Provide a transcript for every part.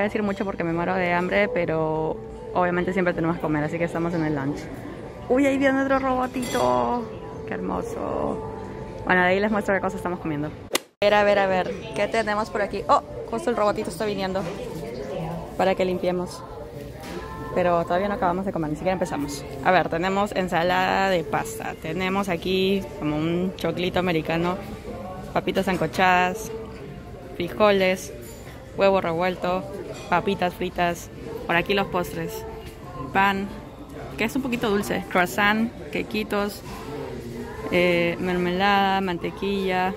decir mucho porque me muero de hambre, pero obviamente siempre tenemos que comer, así que estamos en el lunch. Uy, ahí viene otro robotito. Qué hermoso. Bueno, de ahí les muestro qué cosas estamos comiendo. A ver, ¿qué tenemos por aquí? Oh, justo el robotito está viniendo para que limpiemos. Pero todavía no acabamos de comer, ni siquiera empezamos. A ver, tenemos ensalada de pasta. Tenemos aquí como un choclito americano, papitas sancochadas, frijoles, huevo revuelto, papitas fritas. Por aquí los postres. Pan, que es un poquito dulce. Croissant, quequitos, mermelada, mantequilla,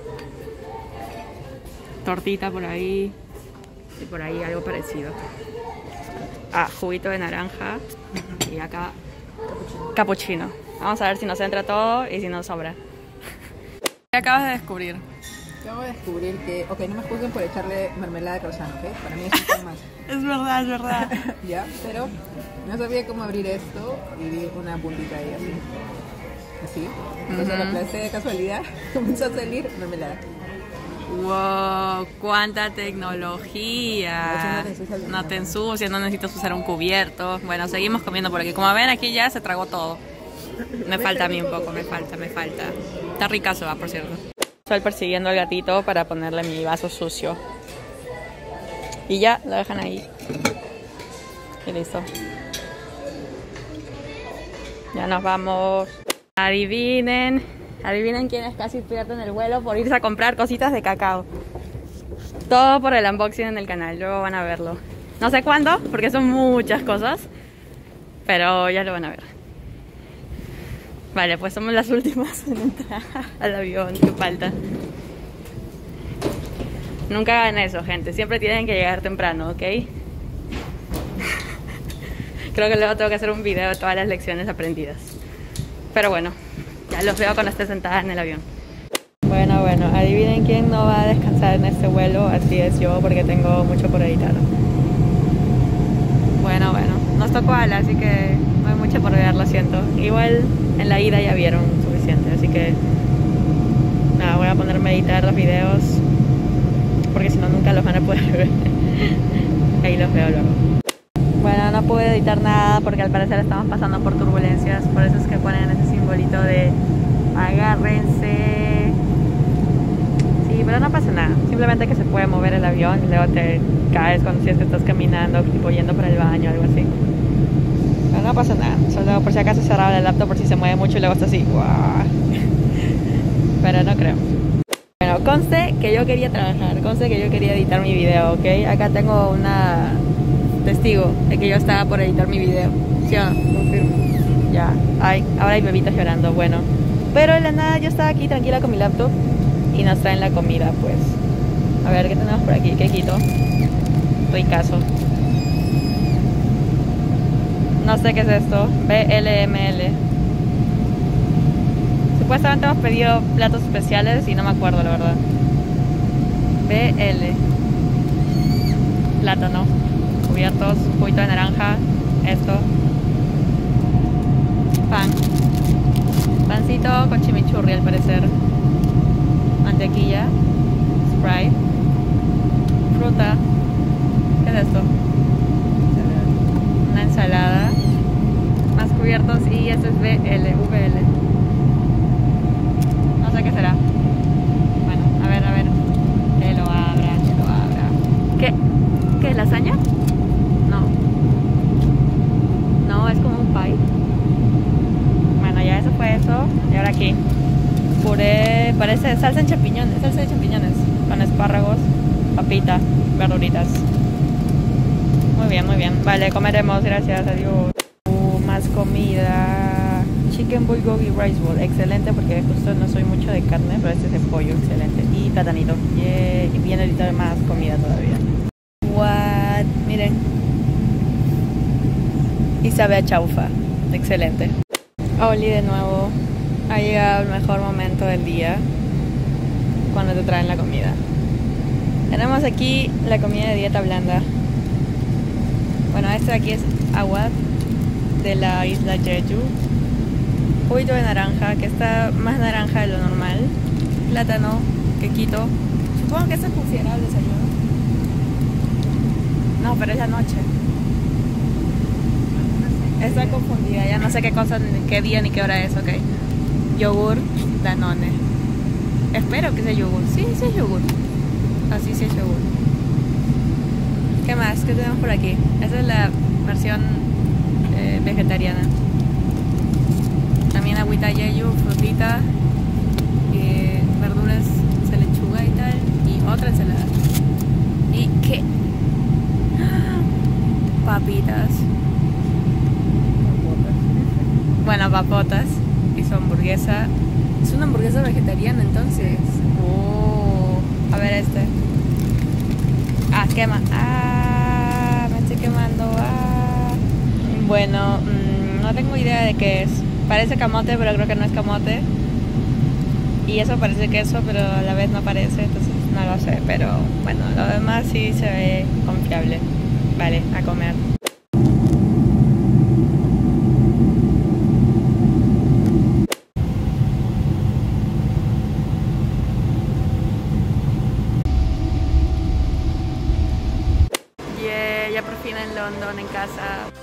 tortita por ahí. Y por ahí algo parecido. Ah, juguito de naranja. Y acá capuchino. Vamos a ver si nos entra todo y si nos sobra. ¿Qué acabas de descubrir? Acabo de descubrir que, ok, no me juzguen por echarle mermelada de croissant, ¿ok? Para mí es un poco más. Es verdad. Ya, pero no sabía cómo abrir esto y vi una puntita ahí así. Entonces la aplasté de casualidad, comenzó a salir mermelada. Wow, cuánta tecnología. No te ensucias, no necesitas usar un cubierto. Bueno, seguimos comiendo por aquí. Como ven, aquí ya se tragó todo. Me falta a mí un poco, me falta. Está ricazo, por cierto. Estoy persiguiendo al gatito para ponerle mi vaso sucio. Y ya, lo dejan ahí. Y listo. Ya nos vamos. Adivinen quiénes casi pierden el vuelo por irse a comprar cositas de cacao. Todo por el unboxing en el canal, luego van a verlo. No sé cuándo, porque son muchas cosas, pero ya lo van a ver. Vale, pues somos las últimas en entrar al avión, que falta. Nunca hagan eso, gente, siempre tienen que llegar temprano, ¿ok? Creo que luego tengo que hacer un video de todas las lecciones aprendidas. Pero bueno, ya los veo cuando esté sentada en el avión. Bueno, adivinen quién no va a descansar en este vuelo. Así es yo, porque tengo mucho por editar. Bueno, nos tocó ala, así que no hay mucho por ver, lo siento. Igual en la ida ya vieron suficiente, así que nada, voy a ponerme a editar los videos, porque si no nunca los van a poder ver. Ahí los veo luego. Bueno, no pude editar nada porque al parecer estamos pasando por turbulencias, por eso es que ponen ese simbolito de agárrense. Sí, pero no pasa nada, simplemente que se puede mover el avión y luego te caes cuando si es que estás caminando, tipo yendo para el baño o algo así. Pero no pasa nada, solo por si acaso cerraba el laptop por si se mueve mucho y luego está así. ¡Guau! Pero no creo. Bueno, conste que yo quería trabajar, conste que yo quería editar mi video, ¿ok? Acá tengo una testigo de que yo estaba por editar mi video. ¿Sí o no? Confirmo. Ya, ay, ahora hay bebitas llorando, bueno. Pero de la nada yo estaba aquí tranquila con mi laptop y nos traen la comida, pues. A ver, ¿qué tenemos por aquí? Quequito. Ricazo. No sé qué es esto. BLML. Supuestamente hemos pedido platos especiales y no me acuerdo, la verdad. BL. Plátano. Cubiertos, juguito de naranja, esto, pan, pancito con chimichurri al parecer, mantequilla, Sprite, fruta, ¿qué es esto? Una ensalada, más cubiertos y esto es VL. No sé qué será. Bueno, a ver, que lo abra. ¿Qué es lasaña? No, es como un pie. Bueno, ya eso fue eso. Y ahora aquí puré, parece salsa de champiñones con espárragos, papita, verduritas. Muy bien. Vale, comeremos, gracias, adiós. Más comida. Chicken bulgogi rice bowl, excelente porque justo no soy mucho de carne, pero este es de pollo, excelente. Y platanito, yeah. Y viene ahorita más comida todavía. What, miren. Y sabe a chaufa, excelente. Oli de nuevo. Ha llegado el mejor momento del día, cuando te traen la comida. Tenemos aquí la comida de dieta blanda. Bueno, este de aquí es agua de la isla Jeju. Juguito de naranja, que está más naranja de lo normal. Plátano, quequito. Supongo que esto es considerable desayuno. No, pero es la noche. Estoy confundida, ya no sé qué cosa, ni qué día ni qué hora es, ok. Yogur Danone. Espero que sea yogur. Sí, sí es yogur. Así sí es yogur. ¿Qué más? ¿Qué tenemos por aquí? Esa es la versión vegetariana. También agüita yeyu, frutita, verduras, lechuga y tal. Y otra ensalada. ¿Y qué? Papitas. Bueno, papotas. Y su hamburguesa. Es una hamburguesa vegetariana entonces. Oh. A ver este. Ah, quema. Ah, me estoy quemando. Ah. Bueno, no tengo idea de qué es. Parece camote, pero creo que no es camote. Y eso parece queso, pero a la vez no parece, entonces no lo sé. Pero bueno, lo demás sí se ve confiable. Vale, a comer. Yeah, ya por fin en London, en casa.